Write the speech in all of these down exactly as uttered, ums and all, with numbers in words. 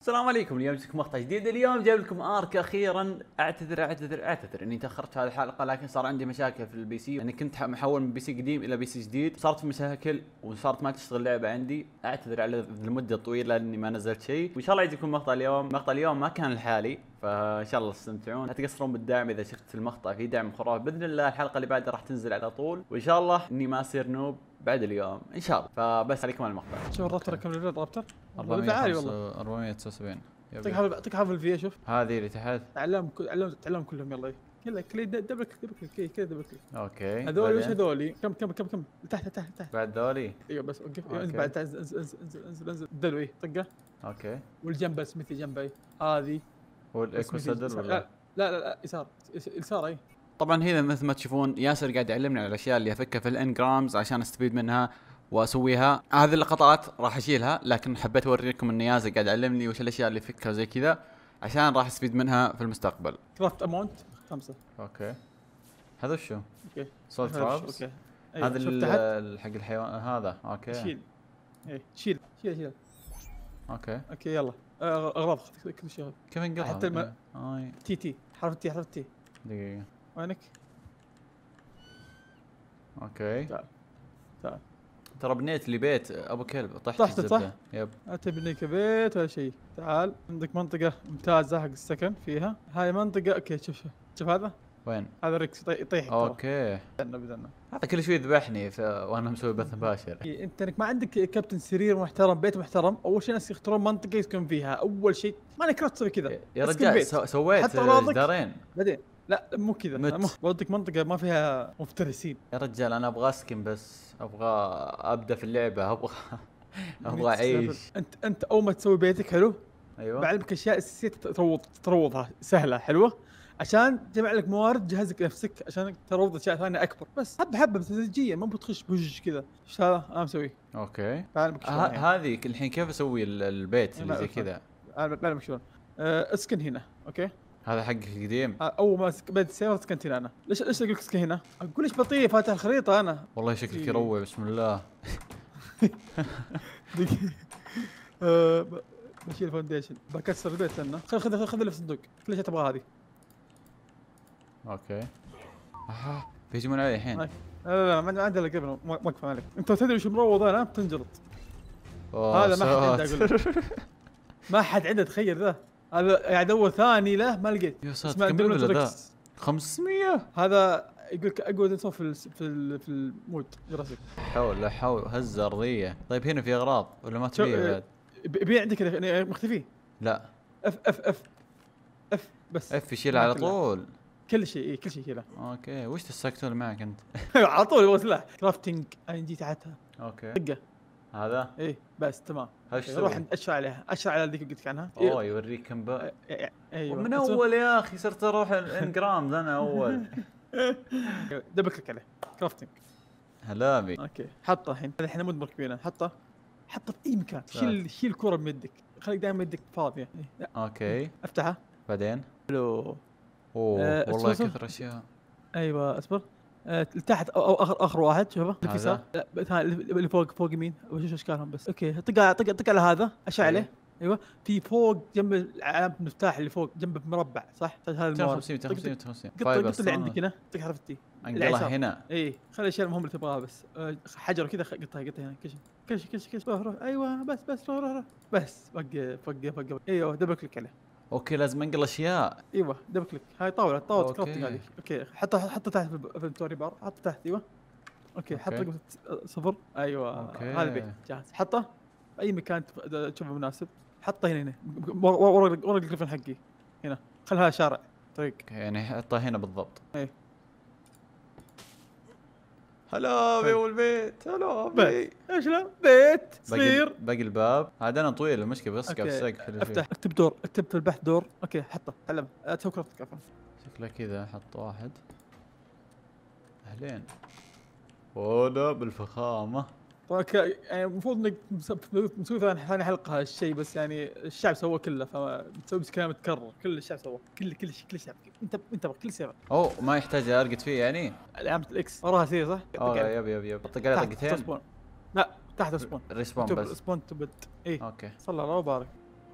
السلام عليكم. اليوم جبتكم مقطع جديد. اليوم جايب لكم ارك اخيرا. اعتذر اعتذر اعتذر اني تاخرت في هذه الحلقه، لكن صار عندي مشاكل في البي سي، يعني كنت محول من بي سي قديم الى بي سي جديد، صارت في مشاكل وصارت ما تشتغل اللعبه عندي. اعتذر على المده الطويله لاني ما نزلت شيء، وان شاء الله يجيكم مقطع اليوم. مقطع اليوم ما كان لحالي، فان شاء الله تستمتعون. لا تقصرون بالدعم، اذا شفت المقطع في دعم خرافي باذن الله الحلقه اللي بعدها راح تنزل على طول، وان شاء الله اني ما اصير نوب بعد اليوم ان شاء الله. فبس عليكم على المقطع. شوف الرابتر كم ليفل الرابتر؟ عالي والله. أربعمية وتسعة وسبعين. يعطيك حافل يعطيك حافل الفي شوف هذه اللي تحت. تعلم علم تعلم كلهم. يلا يلا كلي دبل كليك دبل كليك كذا دبل كليك. اوكي هذول وش هذولي؟ كم كم كم كم تحت تحت تحت بعد ذولي. ايوه بس وقف. انزل بعد انزل انزل انزل انزل انزل دلو ايه طقه. اوكي والجنب سميثي جنبي هذه. والاكو صدر ولا لا لا لا يسار يسار اي. طبعا هنا مثل ما تشوفون ياسر قاعد يعلمني على الاشياء اللي افكها في الانجرامز عشان استفيد منها واسويها. هذه اللقطات راح اشيلها، لكن حبيت اوريكم ان ياسر قاعد يعلمني وش الاشياء اللي افكها زي كذا عشان راح استفيد منها في المستقبل. كرافت اماونت خمسة. اوكي هذا وشو؟ اوكي سولت ترابس. اوكي هذا حق الحيوان هذا. اوكي شيل ايه شيل شيل شيل. اوكي اوكي يلا اغراض كل شيء. كيف انقلها؟ حتى الم... آه. تي تي حرف تي حرف تي. دقيقة وينك؟ اوكي تعال تعال. ترى بنيت لي بيت ابو كلب طحت طحت صح؟ يب. لا تبني بيت ولا شيء. تعال عندك منطقة ممتازة حق السكن فيها. هاي منطقة اوكي شوف شوف شوف هذا وين؟ هذا ريكس يطيح. اوكي بدنا بدنا هذا كل شوي يذبحني ف... وانا مسوي بث مباشر. انت انك ما عندك كابتن سرير محترم بيت محترم. اول شيء الناس يختارون منطقة يسكن فيها. اول شيء ما نكرت تسوي كذا يا رجال. سو... سويت جدارين بعدين. لا مو كذا، ودك منطقة ما فيها مفترسين. يا رجال انا ابغى اسكن، بس ابغى ابدا في اللعبة، ابغى ابغى اعيش. انت انت اول ما تسوي بيتك حلو. ايوه بعلمك اشياء اساسية تروض تروضها سهلة حلوة عشان تجمع لك موارد جهزك نفسك عشان تروض اشياء ثانيه اكبر. بس حبه حبه تدريجيا، ما بتخش بوج كذا. ايش هذا انا مسويه؟ اوكي بعلمك شلون. هذه الحين كيف اسوي البيت اللي زي كذا؟ بعلمك شلون. أه اسكن هنا. اوكي هذا حقك القديم. اول ما بديت السيارة سكنت هنا انا. ليش ليش اقول لك اسكن هنا؟ اقول ليش بطيء فاتح الخريطه انا. والله شكلك يروع بسم الله. أه بشيل الفونديشن بكسر البيت لنا. خذ خذ خذ اللي في الصندوق. كل شيء تبغى هذه. اوكي اها بيجون علي الحين. لا لا لا ما عندي الا قبل موقف عليك. انت تدري وش مروض انا بتنجلط. هذا ما حد عنده اقول لك. ما حد عنده تخيل ذا. هذا قاعد ادور ثاني له ما لقيت. يا ساتر كم ليفل ذا؟ خمسمية. هذا يقول لك اقعد انت في ال في ال في المود راسك. حول لا حول هزه ارضيه. طيب هنا في اغراض ولا ما تبي بعد؟ بي عندك مختفي؟ لا اف اف اف اف بس اف يشيل على طول كل شيء. اي كل شيء يشيله. اوكي وش السكتور معك انت؟ على طول هو سلاح كرافتنج اي ان جي تحتها. اوكي دقه هذا. اي بس تمام. روح روح اشر عليها اشر على اللي قلت لك عنها. اوه يوريك كم بقى. ايوه من اول يا اخي صرت اروح الانجرامز انا اول. دبل كليك عليه كرافتنج. هلامي. اوكي حطه الحين. الحين مو مركبينه. حطه حطه في اي مكان. شيل شيل الكره من يدك. خليك دائما يدك فاضيه. اوكي افتحها بعدين. حلو. اوه أه والله كثر اشياء. ايوه اصبر. أه تحت أو اخر اخر واحد شوفه اللي يسار. لا اللي فوق فوق يمين وش اشكالهم بس. اوكي طق طق طق على هذا اشعل عليه. ايوه في فوق جنب علامه المفتاح اللي فوق جنبه بمربع صح؟ هذا مئتين وخمسين مئتين وخمسين مئتين وخمسين. قط قط اللي عندك هنا. طق حرف التي انقلها هنا. اي خلي الاشياء المهمه اللي تبغاها بس. أه حجر كذا قطها قطها هنا. كل شيء كل شيء كل شيء كل شيء. روح ايوه بس بس روح روح بس وقف وقف وقف. ايوه دبل كليك عليه. اوكي لازم انقل اشياء. ايوه دبل كليك. هاي طاوله طاوله كرافتنج هذه. اوكي حطها حطها تحت في الانفنتوري بار. حطها تحت. ايوه اوكي حط رقم صفر. ايوه هذا بيت جاهز. حطه اي مكان تشوفه مناسب. حطه هنا هنا ورا ورا الجريفن حقي هنا. خلها شارع طريق يعني حطه هنا بالضبط. اي هلا بي والبيت. هلا بي. ايش لا بيت صغير. باقي الباب عاد انا طويل المشكله بس في السقف. افتح اكتب دور. اكتب في البحث دور. اوكي حطه تعلم تسوي كرافت كفن. شكله كذا. حط واحد. اهلين. ولا بالفخامه. يعني المفروض انك مسوي ثاني حلقه هالشيء بس يعني الشعب سواه كله فمسوي بس كلام متكرر. كل الشعب سواه كل كل شيء كل الشعب. انت انت كل سيرة. اوه ما يحتاج ارقد فيه يعني. علامة الاكس وراها سير صح؟ اوه يب يب يب. طق عليه طقتين. لا تحت سبون. ريسبون بس. سبون تبت. اي اوكي صلى الله وبارك.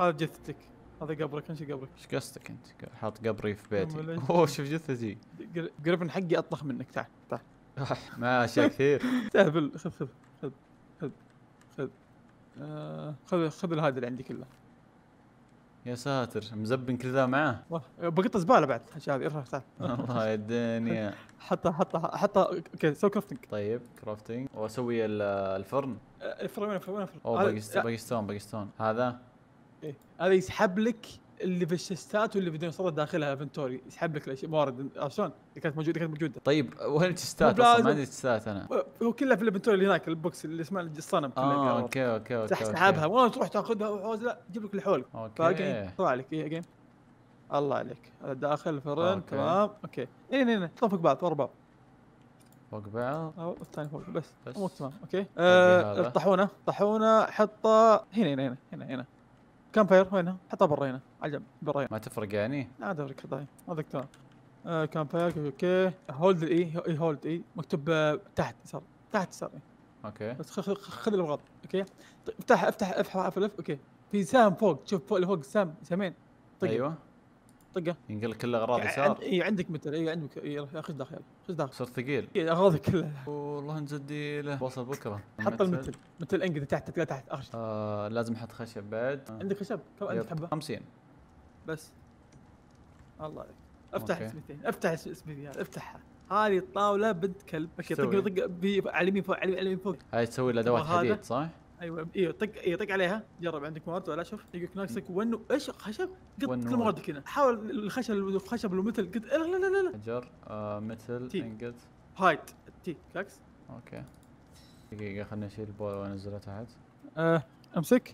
هذا جثتك، هذا قبرك، امشي قبرك. ايش قصدك انت؟ حاط قبري في بيتي. أمال إيش؟ اوه شوف جثتي. قريب حقي اطلق منك. تعال تعال ما اشياء كثير. تعال خذ خذ خذ خذ خذ آه، خذ خذ هذا اللي عندي كله. يا ساتر مزبن كل ذا معاه. بقيت زباله بعد الاشياء هذه. ارفع تعال. الله يا الدنيا. حطها حطها حطها. اوكي سوي كرافتنج. طيب كرافتنج واسوي ال- الفرن. الفرن وين الفرن وين الفرن؟ اوه باقي ست- باقي ستون باقي ستون هذا. ايه هذا يسحب لك اللي في الشستات واللي بدون صدى داخلها انفنتوري، يسحب لك الاشياء موارد. عرفت شلون؟ اللي كانت موجوده كانت موجوده. طيب وين التستات مو اصلا؟ بلازم. ما عندي تستات انا. هو كلها في الانفنتوري اللي هناك، البوكس اللي اسمه الصنم كله. اه اوكي اوكي اوكي. تسحبها ولا تروح تاخذها وعوز، لا جيب لك اللي حولك. اوكي. طلع عليك ايه جيم. الله عليك. هذا داخل الفرن. أوكي. تمام اوكي. ايه هنا هنا حطهم فوق بعض ورا بعض. فوق بعض. او الثاني فوق بس. بس. مو تمام اوكي. هذا. آه الطاحونه طاحونه حطه هنا هنا هنا هنا هنا. كام فاير وينها؟ حطها برا هنا على جنب برا هنا. ما تفرق يعني؟ لا دورك طيب هذاك تمام. آه كام فاير اوكي. هولد الاي اي هولد اي مكتوب آه تحت يسار تحت يسار. اوكي. بس خذ خذ الابغاض اوكي. طيب افتح افتح افتح اف اوكي. في سهم فوق، شوف فوق اللي فوق سهم سهمين. طقه ايوه. طقه. ينقل كل اغراض عند- يسار. اي عندك متر. اي عندك. اي خش داخل خش داخل. صرت ثقيل. اي اغراضك كلها. والله نزديله. وصل بكره. حط المتل متل انقذ تحت تلقى تحت اخر شيء. آه لازم احط خشب بعد. آه. عندك خشب كم عندك حبه؟ خمسين. بس الله عليك. افتح أوكي. اسمتين افتح اسمتي هذا افتحها. هذه الطاوله بنت كلب. اوكي طق تسوي؟ طق بي- على اليمين فوق على اليمين- على اليمين فوق. هاي تسوي له ادوات هذا؟ حديد صح؟ ايوه ايوه طق ايوه طق عليها. جرب عندك موارد ولا شوف يقولك ناقصك ون ايش خشب. قط ون كل موردك هنا. حاول الخشب الخشب المثل قط لا لا لا لا. حجر آه مثل تي. انقذ. هايد تي كاكس. اوكي. دقيقة خلني اشيل البول وانزلها تحت. آه امسك.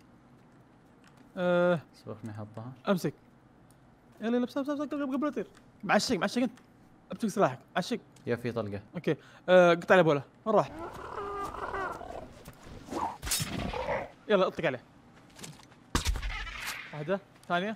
آه سبقني احطها. امسك. يلا يلا بس بس بس قبل قبل لا يطير. معشق معشق انت. امسك سلاحك معشق. يا في طلقة. اوكي آه قطع عليه بوله وين راح؟ يلا اطلق عليه. واحدة ثانية.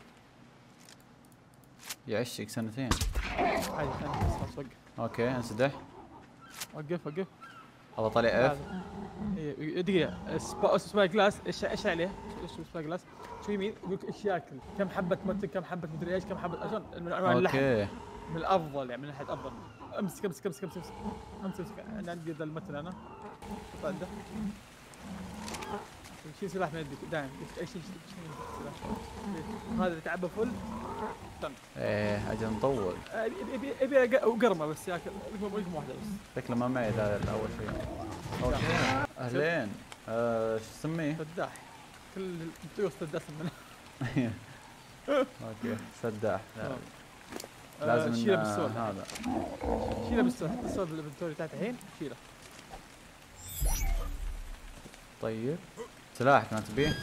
يعشق سنتين. عادي ثانية بس خلاص وقف اوكي انسدح. وقف وقف. الله طالع اف. هذا. إيه، دقيقة سبا سباي جلاس ايش ايش عليه؟ ايش سباي جلاس؟ شو يمين يقول لك ايش ياكل؟ كم حبة متن كم حبة مدري ايش كم حبة عشان من انواع اللحم. اوكي. من الافضل يعني من ناحية افضل. امسك امسك امسك امسك امسك امسك امسك انا عندي ذا المتن انا. حط عنده. شيل سلاح من يدك دائما ايش شيل سلاح. هذا اللي تعبى فل. ايه اجل نطول. ابي ابي قرمه بس ياكل رقم واحده بس. شكله ما معي ذا اول شيء. اوكي. اهلين. آه، شو تسميه؟ سداح. كل الطيور سداح منه. اوكي سداح. آه. لازم شيله إن- بالسول. هذا. شيله بالسول حط السول بالانفنتوري تحت الحين شيله. طيب سلاحك ما تبيه؟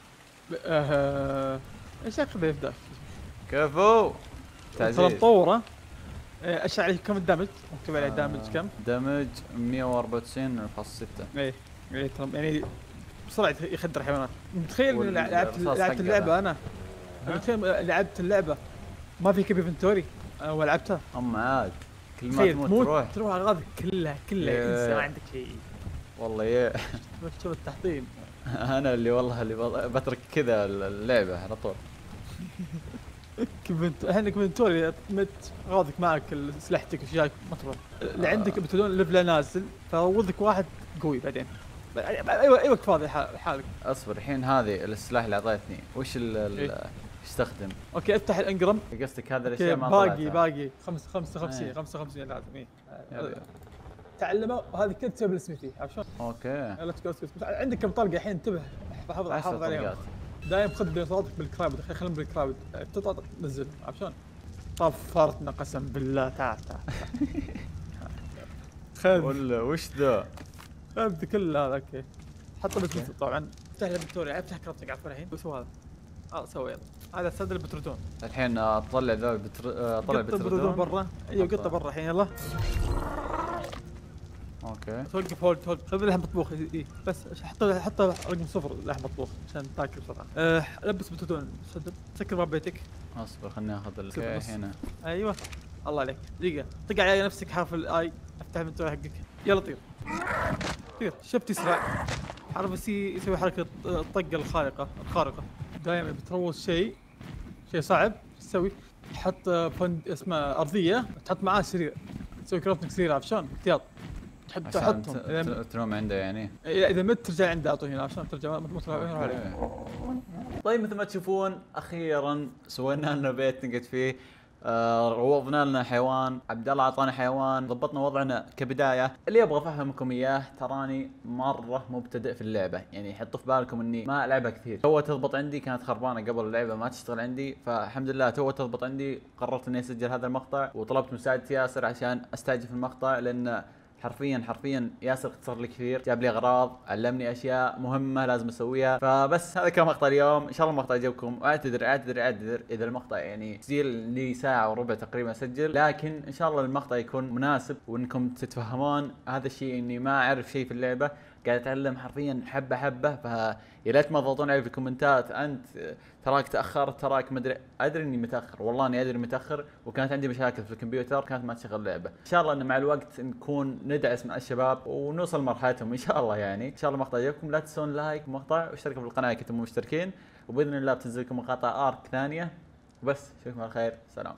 آه، ايش اخذ يفداك؟ كفو. ترى تعزيز. مطوره. ايش عليه كم الدمج؟ مكتوب عليه دامج كم؟ دمج مية وأربعة وتسعين فاصلة ستة. ايه ايه ترى يعني بسرعه يخدر حيوانات. متخيل اني لعبت والرصاص لعبت حقه اللعبه ذا. انا. متخيل لعبت اللعبه ما في كيف انفنتوري ولعبتها. اما عاد كل ما تخيل تموت تموت تروح. تروح اغراضك كلها كلها ياه. انسى ما عندك شيء. والله يا شوف التحطيم. انا اللي والله اللي بض- بترك كذا اللعبه على طول. كيف انت احنا كفنتوري مت اغراضك معك سلاحتك وشياك ما تروح. اللي آه. عندك بتلون ليفله نازل فروضك واحد قوي بعدين. ايوه ايوه فاضي حالك. اصبر الحين هذه السلاح اللي اعطيتني وش ال ال- إيه؟ يستخدم؟ اوكي افتح الانجرام. قصدك هذا اوكي الاشياء ما باقي طلعتها. باقي خمسة خمسة وخمسين إيه. خمسة وخمسين لازم ايه. يلا. تعلموا وهذه كلها تسوي بالسميثي عرفت شلون؟ اوكي. يلا تسكت تسكت عندك كم طلقه الحين انتبه حافظ عشر حافظ عليهم. طلقات. دايم خذ بصوتك بالكرابد خليهم بالكرابد تطلع نزل عرفت شلون؟ طفرتنا قسم بالله تعال تعال خذ ولا وش ذا؟ خذ كل هذا اوكي حطه بالسميثي طبعا. افتح له فيكتوريا افتح كرابتك عفوا الحين وسوي هذا. اه سوي يلا هذا سد البترودون. الحين اطلع ذا بتر... اطلع قطه البترودون بتردون. برا. ايوه قطه برا الحين يلا اوكي. توقف هولد هولد خذ لحم مطبوخ اي بس حط حط رقم صفر لحم مطبوخ عشان تاكل بسرعه. أه لبس بتودون صدق سكر باب بيتك. اصبر خلني اخذ ال- سيب اوكي نص. هنا. ايوه الله عليك دقيقه طق على نفسك حرف الاي افتح الانفنتوري حقك يلا طير طير شفت يسرع حرف السي يسوي حركه الطقه الخارقه الخارقه دائما بتروس شيء شيء صعب تسوي، تحط فند اسمه ارضيه تحط معاه سرير، تسوي كرافتنج سرير عرفت شلون؟ احتياط تحطهم تنوم عنده يعني. اذا مت ترجع عنده اعطيه عشان ترجع ما تروح عليه. طيب مثل ما تشوفون اخيرا سوينا لنا بيت نقعد فيه، آه روضنا لنا حيوان، عبد الله اعطانا حيوان، ضبطنا وضعنا كبدايه. اللي ابغى افهمكم اياه تراني مره مبتدئ في اللعبه، يعني حطوا في بالكم اني ما العبها كثير، تو تضبط عندي، كانت خربانه قبل اللعبه ما تشتغل عندي، فالحمد لله تو تضبط عندي. قررت اني اسجل هذا المقطع وطلبت مساعده ياسر عشان استعجل المقطع، لان حرفيا حرفيا ياسر اختصر لي كثير، جاب لي اغراض، علمني اشياء مهمه لازم اسويها. فبس هذا كان مقطع اليوم، ان شاء الله المقطع عجبكم. واعتذر اعتذر اعتذر اذا المقطع يعني تسجيل لي ساعه وربع تقريبا اسجل، لكن ان شاء الله المقطع يكون مناسب وانكم تتفهمون هذا الشيء، اني ما اعرف شيء في اللعبه، قاعد اتعلم حرفيا حبه حبه. فيا ريت ما تضغطون علي في الكومنتات انت تراك تاخرت، تراك ما ادري، ادري اني متاخر، والله اني ادري متاخر، وكانت عندي مشاكل في الكمبيوتر كانت ما تشغل اللعبه. ان شاء الله ان مع الوقت نكون ندعس مع الشباب ونوصل مرحلتهم ان شاء الله. يعني ان شاء الله المقطع عجبكم، لا تنسون لايك مقطع واشتركوا في القناه اذا كنتم مشتركين، وباذن الله بتنزل لكم مقاطع ارك ثانيه. وبس اشوفكم على خير، سلام.